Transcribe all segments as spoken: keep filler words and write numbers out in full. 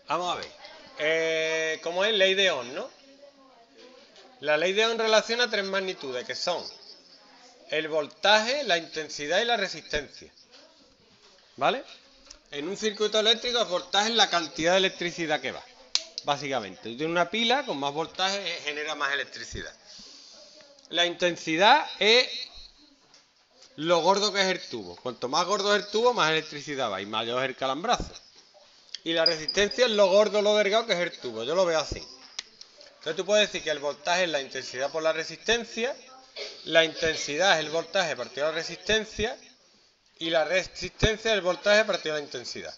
Vamos a ver. Eh, ¿Cómo es? Ley de Ohm, ¿no? La ley de Ohm relaciona tres magnitudes, que son el voltaje, la intensidad y la resistencia. ¿Vale? En un circuito eléctrico el voltaje es la cantidad de electricidad que va. Básicamente, tú tienes una pila, con más voltaje genera más electricidad. La intensidad es lo gordo que es el tubo. Cuanto más gordo es el tubo, más electricidad va y mayor es el calambrazo. Y la resistencia es lo gordo, lo delgado que es el tubo. Yo lo veo así. Entonces tú puedes decir que el voltaje es la intensidad por la resistencia, la intensidad es el voltaje partido de la resistencia y la resistencia es el voltaje partido de la intensidad.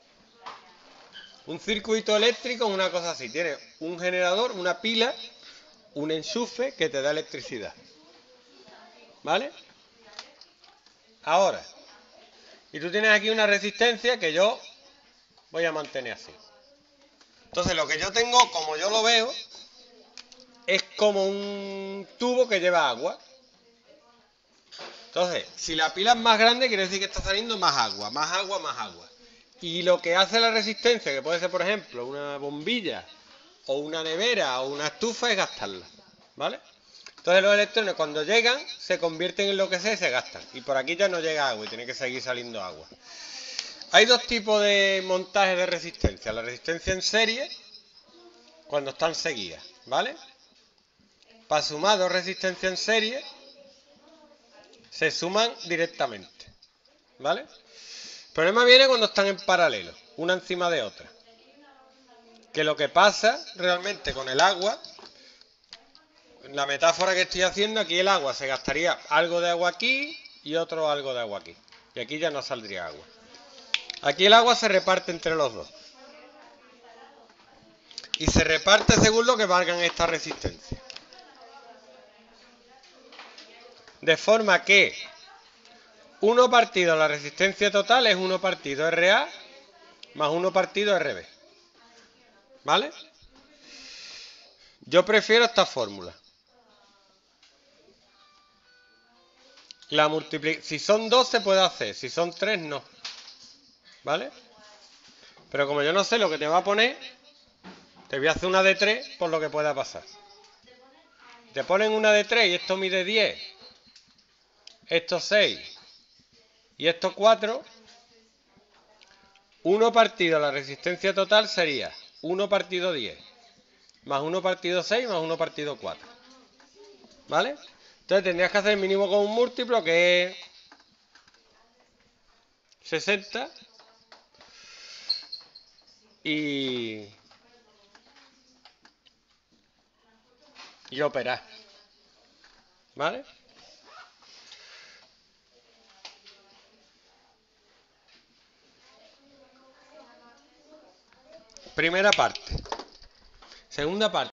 Un circuito eléctrico es una cosa así. Tiene un generador, una pila, un enchufe que te da electricidad. ¿Vale? Ahora, y tú tienes aquí una resistencia que yo voy a mantener así. Entonces lo que yo tengo, como yo lo veo, es como un tubo que lleva agua. Entonces, si la pila es más grande, quiere decir que está saliendo más agua, más agua, más agua. Y lo que hace la resistencia, que puede ser, por ejemplo, una bombilla, o una nevera, o una estufa, es gastarla. ¿Vale? Entonces los electrones cuando llegan, se convierten en lo que sea y se gastan. Y por aquí ya no llega agua y tiene que seguir saliendo agua. Hay dos tipos de montaje de resistencia. La resistencia en serie, cuando están seguidas, ¿vale? Para sumar dos resistencias en serie, se suman directamente, ¿vale? El problema viene cuando están en paralelo, una encima de otra. Que lo que pasa realmente con el agua, en la metáfora que estoy haciendo, aquí el agua se gastaría algo de agua aquí y otro algo de agua aquí. Y aquí ya no saldría agua. Aquí el agua se reparte entre los dos. Y se reparte según lo que valgan esta resistencia. De forma que uno partido la resistencia total es uno partido R A más uno partido R B. ¿Vale? Yo prefiero esta fórmula. La multipli- si son dos se puede hacer, si son tres no. ¿Vale? Pero como yo no sé lo que te va a poner, te voy a hacer una de tres por lo que pueda pasar. Te ponen una de tres y esto mide diez, esto seis y esto cuatro. uno partido la resistencia total sería uno partido diez más uno partido seis más uno partido cuatro. ¿Vale? Entonces tendrías que hacer el mínimo con un múltiplo que es sesenta y, y operar. ¿Vale? Primera parte. Segunda parte.